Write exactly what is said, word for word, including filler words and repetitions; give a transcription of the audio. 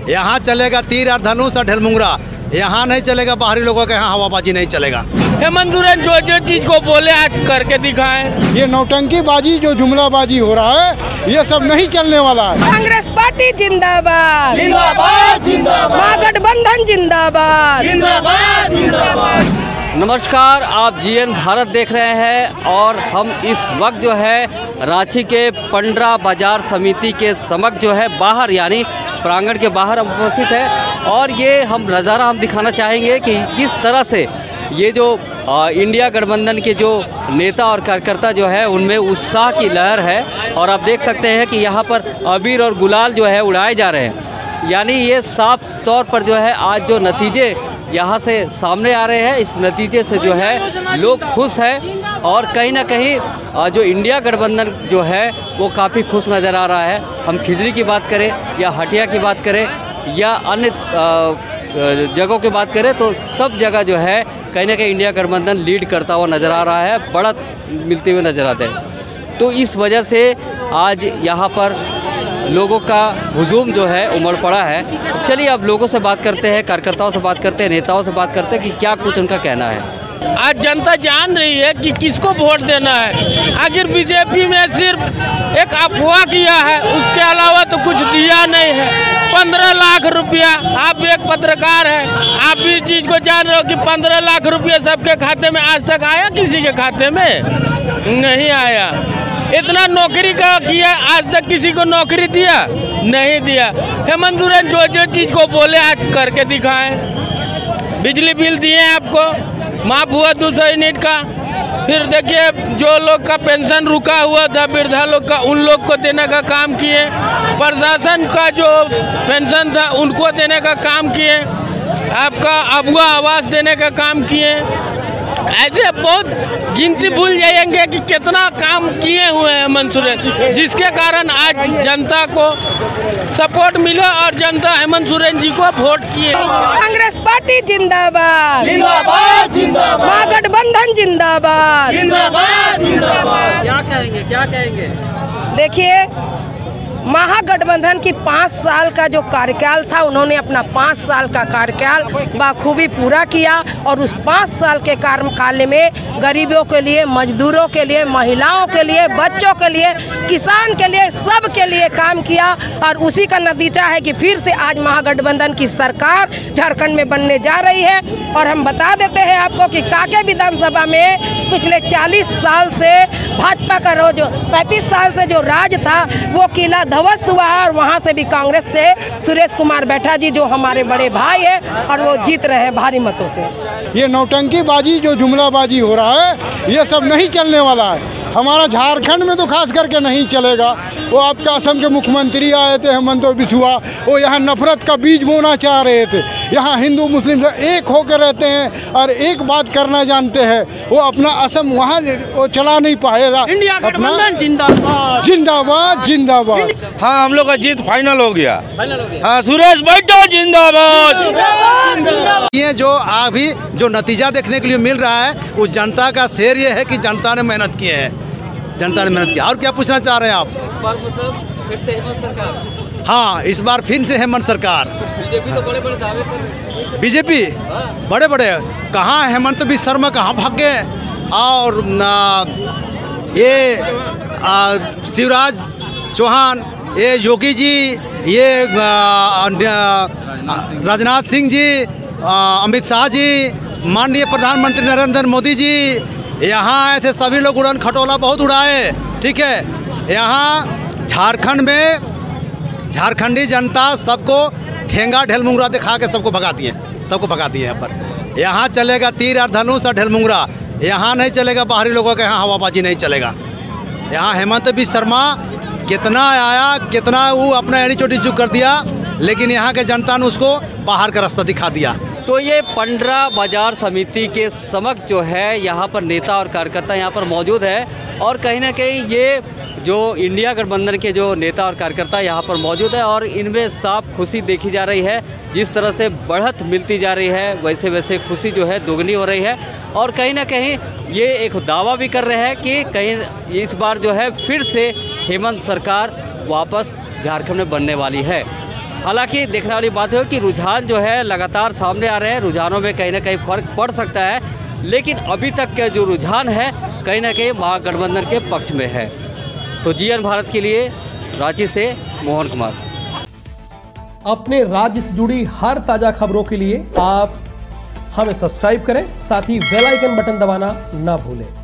यहाँ चलेगा तीर और धनुष और ढेलमुंगरा, यहाँ नहीं चलेगा। बाहरी लोगों के यहाँ हवाबाजी नहीं चलेगा। हेमंत सोरेन जो जो चीज को बोले आज करके दिखाएं। ये नौटंकी बाजी जो जुमलाबाजी हो रहा है ये सब नहीं चलने वाला है। कांग्रेस पार्टी जिंदाबाद जिंदाबाद जिंदाबाद, महागठबंधन जिंदाबाद जिंदाबाद जिंदाबाद। नमस्कार, आप जीएन भारत देख रहे हैं और हम इस वक्त जो है रांची के पंडरा बाजार समिति के समक्ष जो है बाहर यानी प्रांगण के बाहर हम उपस्थित है और ये हम नज़ारा हम दिखाना चाहेंगे कि किस तरह से ये जो आ, इंडिया गठबंधन के जो नेता और कार्यकर्ता जो है उनमें उत्साह की लहर है और आप देख सकते हैं कि यहाँ पर अबीर और गुलाल जो है उड़ाए जा रहे हैं। यानी ये साफ तौर पर जो है आज जो नतीजे यहाँ से सामने आ रहे हैं, इस नतीजे से जो है लोग खुश हैं और कहीं ना कहीं जो इंडिया गठबंधन जो है वो काफ़ी खुश नज़र आ रहा है। हम खिजरी की बात करें या हटिया की बात करें या अन्य जगहों की बात करें तो सब जगह जो है कहीं ना कहीं इंडिया गठबंधन लीड करता हुआ नज़र आ रहा है, बढ़त मिलते हुए नज़र आता है। तो इस वजह से आज यहाँ पर लोगों का हुजूम जो है उमड़ पड़ा है। चलिए अब लोगों से बात करते हैं, कार्यकर्ताओं से बात करते हैं, नेताओं से बात करते हैं कि क्या कुछ उनका कहना है। आज जनता जान रही है कि किसको वोट देना है। आखिर बीजेपी में सिर्फ एक अफवाह किया है, उसके अलावा तो कुछ दिया नहीं है। पंद्रह लाख रुपया, आप भी एक पत्रकार हैं, आप भी इस चीज़ को जान रहे हो कि पंद्रह लाख रुपया सबके खाते में आज तक आया? किसी के खाते में नहीं आया। इतना नौकरी का किया, आज तक किसी को नौकरी दिया नहीं दिया। हेमंत सोरेन जो जो चीज़ को बोले आज करके दिखाएं। बिजली बिल दिए आपको, माफ हुआ दो सौ यूनिट का। फिर देखिए जो लोग का पेंशन रुका हुआ था वृद्धा लोग का, उन लोग को देने का काम किए। प्रशासन का जो पेंशन था उनको देने का काम किए। आपका अबुआ आवास देने का काम किए। ऐसे बहुत गिनती भूल जाएंगे कि कितना काम किए हुए हैं हेमंत सोरेन, जिसके कारण आज जनता को सपोर्ट मिला और जनता हेमंत सोरेन जी को वोट किए। कांग्रेस पार्टी जिंदाबाद जिंदाबाद जिंदाबाद, महागठबंधन जिंदाबाद जिंदाबाद जिंदाबाद। क्या कहेंगे क्या कहेंगे देखिए, महागठबंधन की पाँच साल का जो कार्यकाल था, उन्होंने अपना पाँच साल का कार्यकाल बखूबी पूरा किया और उस पाँच साल के कार्यकाल में गरीबों के लिए, मजदूरों के लिए, महिलाओं के लिए, बच्चों के लिए, किसान के लिए, सब के लिए काम किया और उसी का नतीजा है कि फिर से आज महागठबंधन की सरकार झारखंड में बनने जा रही है। और हम बता देते हैं आपको कि कांके विधानसभा में पिछले चालीस साल से भाजपा का रोज पैंतीस साल से जो राज था वो किला ध्वस्त हुआ है और वहाँ से भी कांग्रेस से सुरेश कुमार बैठा जी जो हमारे बड़े भाई हैं और वो जीत रहे हैं भारी मतों से। ये नौटंकी बाजी जो जुमलाबाजी हो रहा है ये सब नहीं चलने वाला है। हमारा झारखंड में तो खास करके नहीं चलेगा। वो आपका असम के मुख्यमंत्री आए थे हेमंत बिस्वा, वो यहाँ नफरत का बीज बोना चाह रहे थे। यहाँ हिंदू मुस्लिम से एक होकर रहते हैं और एक बात करना जानते हैं। वो अपना असम वहाँ वो चला नहीं पाएगा। इंडिया गठबंधन जिंदाबाद जिंदाबाद जिंदाबाद। हाँ, हम लोग का जीत फाइनल हो गया। हाँ, सुरेश बैठो जिंदाबाद। ये जो अभी जो नतीजा देखने के लिए मिल रहा है वो जनता का शेर ये है कि जनता ने मेहनत की है, जनता ने मेहनत किया। और क्या पूछना चाह रहे हैं आप? इस बार मतलब फिर से हेमंत सरकार। हाँ, इस बार फिर से हेमंत सरकार। बीजेपी तो बड़े बड़े दावे कर रही है। बीजेपी बड़े बड़े कहाँ, हेमंत भी शर्मा कहाँ भाग गए? और न, ये आ, शिवराज चौहान, ये योगी जी, ये राजनाथ सिंह जी, अमित शाह जी, माननीय प्रधानमंत्री नरेंद्र मोदी जी यहाँ आए थे। सभी लोग उड़न खटोला बहुत उड़ाए। ठीक है, यहाँ झारखंड में झारखंडी जनता सबको ठेंगा ढेलमुंगरा दिखा के सबको भगाती है, सबको भगाती है। यहाँ पर यहाँ चलेगा तीर और धनुष और ढेलमुंगरा, यहाँ नहीं चलेगा। बाहरी लोगों के यहाँ हवाबाजी नहीं चलेगा। यहाँ हेमंत भी शर्मा कितना आया, कितना वो अपना एड़ी चोटी चुक कर दिया, लेकिन यहाँ के जनता ने उसको बाहर का रास्ता दिखा दिया। तो ये पंडरा बाजार समिति के समक्ष जो है यहाँ पर नेता और कार्यकर्ता यहाँ पर मौजूद है और कहीं ना कहीं ये जो इंडिया गठबंधन के जो नेता और कार्यकर्ता यहाँ पर मौजूद है और इनमें साफ खुशी देखी जा रही है। जिस तरह से बढ़त मिलती जा रही है वैसे वैसे खुशी जो है दोगुनी हो रही है और कहीं ना कहीं ये एक दावा भी कर रहे हैं कि कहीं इस बार जो है फिर से हेमंत सरकार वापस झारखंड में बनने वाली है। हालांकि देखने वाली बात है कि रुझान जो है लगातार सामने आ रहे हैं, रुझानों में कहीं ना कहीं फ़र्क पड़ सकता है, लेकिन अभी तक के जो रुझान है कहीं ना कहीं महागठबंधन के पक्ष में है। तो जीएन भारत के लिए रांची से मोहन कुमार। अपने राज्य से जुड़ी हर ताज़ा खबरों के लिए आप हमें सब्सक्राइब करें, साथ ही बेल आइकन बटन दबाना ना भूलें।